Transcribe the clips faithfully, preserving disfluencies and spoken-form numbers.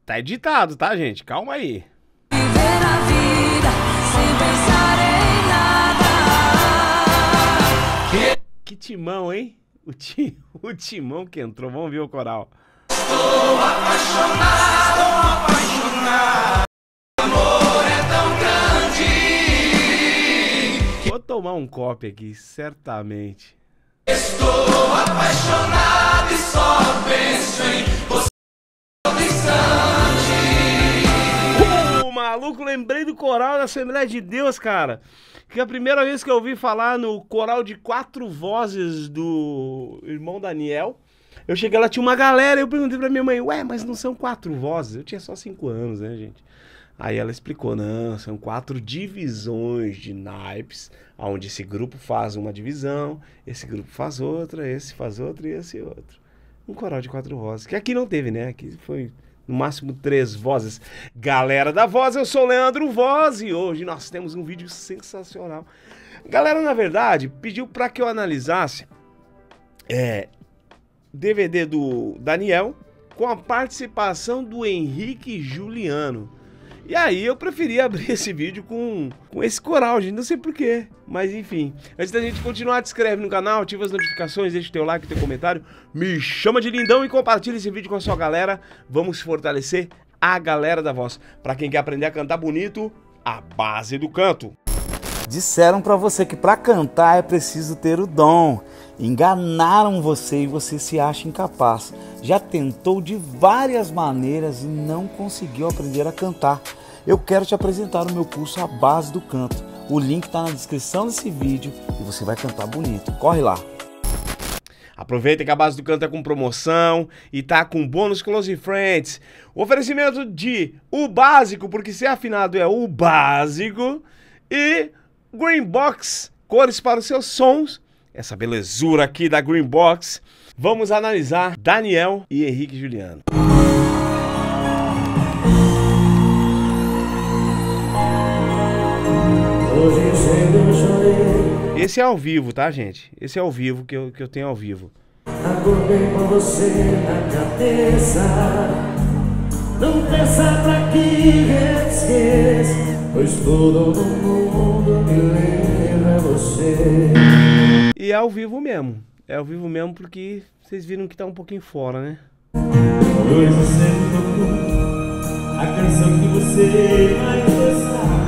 tá editado, tá, gente? Calma aí. Viver a vida sem pensar em nada. Que timão, hein? O, ti... o timão que entrou. Vamos ver o coral. Estou apaixonado, apaixonado. O amor é tão grande. Vou tomar um copo aqui, certamente. Estou apaixonado e só penso em você. Ô, maluco, lembrei do coral da Assembleia de Deus, cara. Que a primeira vez que eu ouvi falar no coral de quatro vozes do irmão Daniel, eu cheguei lá, tinha uma galera, eu perguntei pra minha mãe, ué, mas não são quatro vozes? Eu tinha só cinco anos, né, gente? Aí ela explicou, não, são quatro divisões de naipes, onde esse grupo faz uma divisão, esse grupo faz outra, esse faz outra e esse outro. Um coral de quatro vozes, que aqui não teve, né? Aqui foi no máximo três vozes. Galera da Voz, eu sou o Leandro Voz e hoje nós temos um vídeo sensacional. Galera, na verdade, pediu para que eu analisasse é, D V D do Daniel com a participação do Henrique Juliano. E aí eu preferi abrir esse vídeo com, com esse coral, gente, não sei porquê, mas enfim. Antes da gente continuar, te inscreve no canal, ativa as notificações, deixa o teu like, teu comentário, me chama de lindão e compartilha esse vídeo com a sua galera. Vamos fortalecer a galera da Voz. Pra quem quer aprender a cantar bonito, a base do canto. Disseram pra você que pra cantar é preciso ter o dom. Enganaram você e você se acha incapaz. Já tentou de várias maneiras e não conseguiu aprender a cantar. Eu quero te apresentar o meu curso A Base do Canto. O link está na descrição desse vídeo e você vai cantar bonito. Corre lá! Aproveita que a Base do Canto é com promoção e tá com bônus Close Friends. O oferecimento de O Básico, porque ser afinado é o básico. E Green Box, cores para os seus sons. Essa belezura aqui da Green Box. Vamos analisar Daniel e Henrique Juliano. Esse é ao vivo, tá, gente? Esse é ao vivo que eu, que eu tenho ao vivo. Acordei com você na cabeça. Não peça pra que esqueça, pois todo mundo me lembra você. E é ao vivo mesmo. É ao vivo mesmo porque vocês viram que tá um pouquinho fora, né? Pois você me tocou a canção que você mais gostava.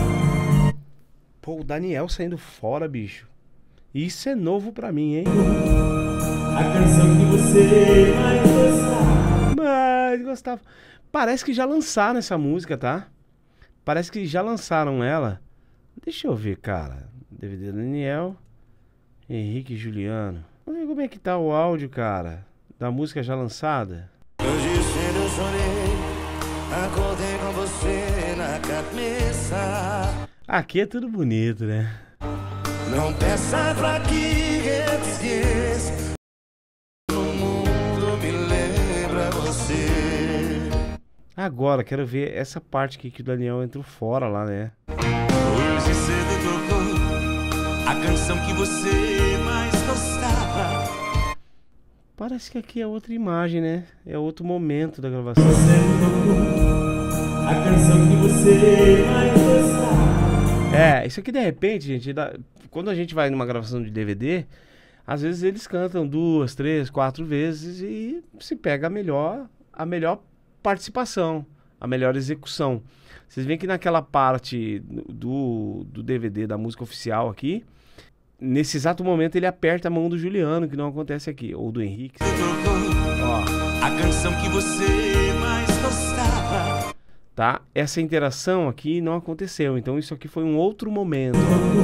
Pô, o Daniel saindo fora, bicho. Isso é novo pra mim, hein? A canção que você mais gostava. Mas gostava. Parece que já lançaram essa música, tá? Parece que já lançaram ela. Deixa eu ver, cara. D V D Daniel, Henrique Juliano. Vamos ver como é que tá o áudio, cara, da música já lançada. Hoje cedo eu chorei, acordei com você na cabeça. Aqui é tudo bonito, né? Não peça pra que esqueça, todo mundo me lembra você. Agora, quero ver essa parte aqui que o Daniel entrou fora lá, né? Hoje cedo tocou a canção que você mais gostava. Parece que aqui é outra imagem, né? É outro momento da gravação. Você tocou a canção que você mais gostava. É, isso aqui de repente, gente, dá... quando a gente vai numa gravação de D V D, às vezes eles cantam duas, três, quatro vezes e se pega a melhor, a melhor participação, a melhor execução. Vocês veem que naquela parte do, do D V D da música oficial aqui, nesse exato momento ele aperta a mão do Juliano, que não acontece aqui, ou do Henrique. Ó. A canção que você mais gostava. Tá? Essa interação aqui não aconteceu, então isso aqui foi um outro momento.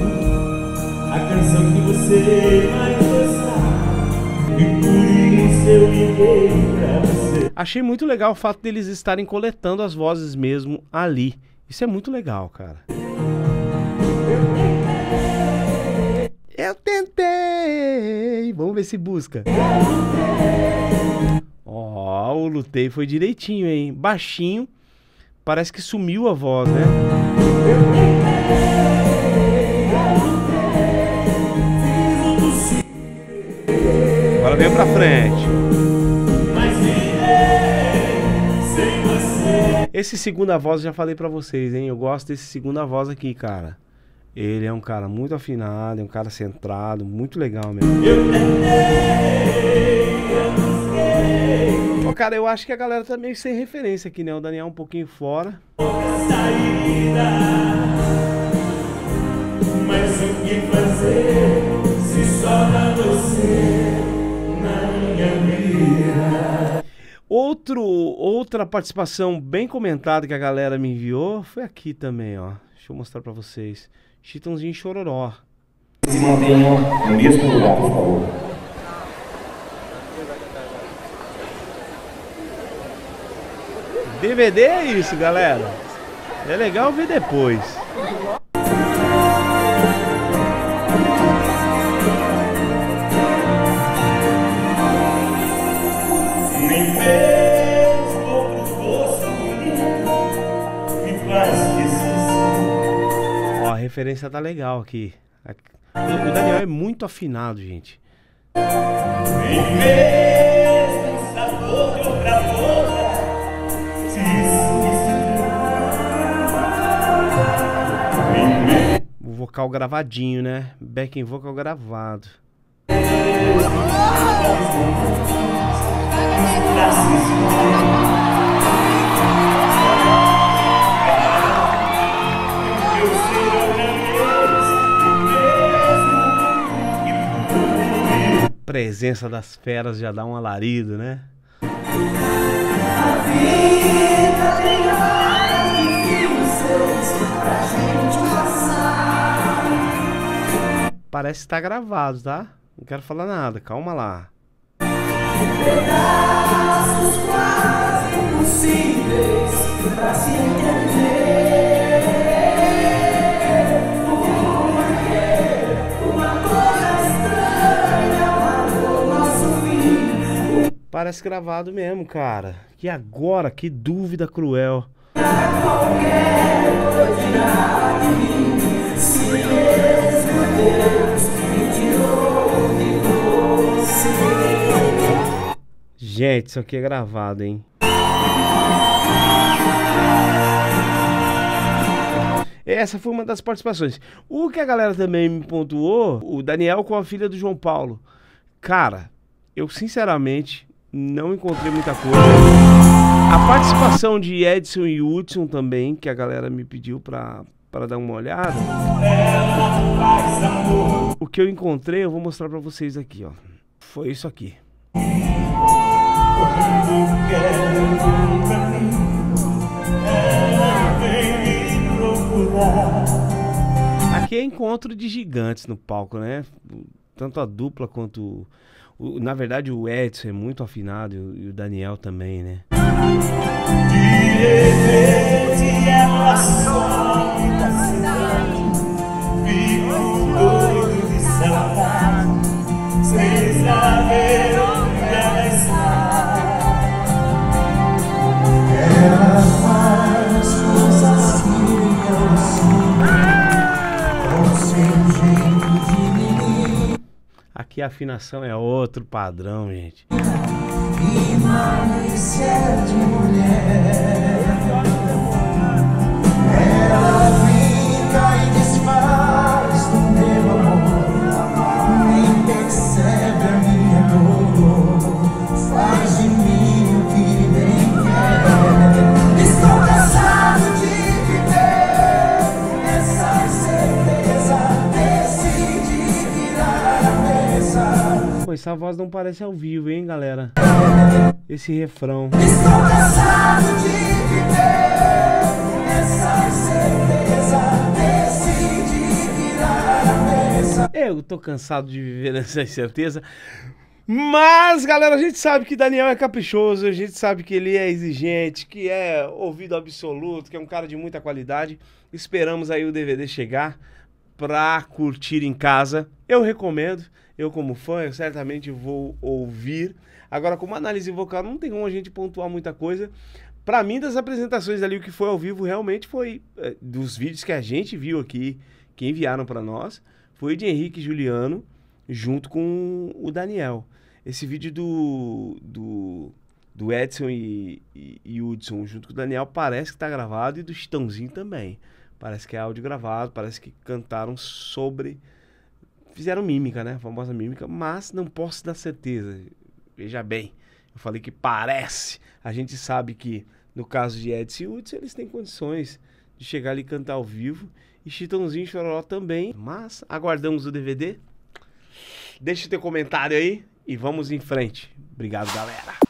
A canção que você mais gostava. E por isso eu liguei pra você. Achei muito legal o fato deles estarem coletando as vozes mesmo ali. Isso é muito legal, cara. Eu tentei. Vamos ver se busca. Ó, o lutei foi direitinho, hein? Baixinho. Parece que sumiu a voz, né? Agora vem pra frente. Mas sem você Esse segunda voz eu já falei pra vocês, hein? Eu gosto desse segunda voz aqui, cara. Ele é um cara muito afinado, é um cara centrado, muito legal mesmo. Eu tentei, eu busquei Ô, cara, eu acho que a galera tá meio sem referência aqui, né? O Daniel um pouquinho fora. saída, mas o que fazer se só dá você na minha vida? Outro, outra participação bem comentada que a galera me enviou foi aqui também, ó. Deixa eu mostrar pra vocês. Chitãozinho Chororó. Se mantenham no mesmo lugar, por favor. D V D é isso, galera. É legal ver depois. Nem mesmo outro gosto me faz esquecer. Ó, a referência tá legal aqui. O o Daniel é muito afinado, gente. Nem mesmo o sabor de outra boca se esquecer. O vocal gravadinho, né? Backing vocal gravado. Presença das feras já dá um alarido, né? Parece que tá gravado, tá? Não quero falar nada, calma lá. Pedaços quase impossíveis pra se entender. Porque uma coisa estranha marcou nosso fim. Parece gravado mesmo, cara. E agora? Que dúvida cruel. Qualquer coisa de mim, se mesmo Deus me tirou de você. Gente, isso aqui é gravado, hein? Essa foi uma das participações. O que a galera também me pontuou, o Daniel com a filha do João Paulo. Cara, eu sinceramente não encontrei muita coisa. A participação de Edson e Hudson também, que a galera me pediu pra, pra dar uma olhada. O que eu encontrei, eu vou mostrar pra vocês aqui, ó. Foi isso aqui. Aqui é encontro de gigantes no palco, né? Tanto a dupla quanto... O, na verdade, o Edson é muito afinado e o, e o Daniel também, né? De repente ela some da cidade, fico doido de saudade, sem saber onde ela está. Ela faz coisas que eu sinto, com seu jeito de menino. Aqui a afinação é outro padrão, gente. E malícia de mulher, ela brinca e desfaz do meu amor, nem percebe a minha dor, faz de mim o que bem quer. Estou cansado de viver essa certeza, decidi virar a mesa. Pô, essa voz não parece ao vivo, hein, galera? Esse refrão. Estou cansado de viver essa certeza, decidi virar a mesa. Eu tô cansado de viver nessa incerteza. Mas, galera, a gente sabe que Daniel é caprichoso, a gente sabe que ele é exigente, que é ouvido absoluto, que é um cara de muita qualidade. Esperamos aí o D V D chegar pra curtir em casa. Eu recomendo, eu como fã, eu certamente vou ouvir. Agora, como análise vocal, não tem como a gente pontuar muita coisa. Pra mim, das apresentações ali, o que foi ao vivo realmente foi, é, dos vídeos que a gente viu aqui, que enviaram pra nós, foi de Henrique e Juliano, junto com o Daniel. Esse vídeo do, do, do Edson e, e, e Hudson junto com o Daniel parece que tá gravado, e do Chitãozinho também. Parece que é áudio gravado, parece que cantaram sobre... Fizeram mímica, né? A famosa mímica, mas não posso dar certeza. Veja bem, eu falei que parece. A gente sabe que, no caso de Edson e Hudson, eles têm condições de chegar ali e cantar ao vivo. E Chitãozinho e Chororó também. Mas aguardamos o D V D. Deixa o teu comentário aí e vamos em frente. Obrigado, galera.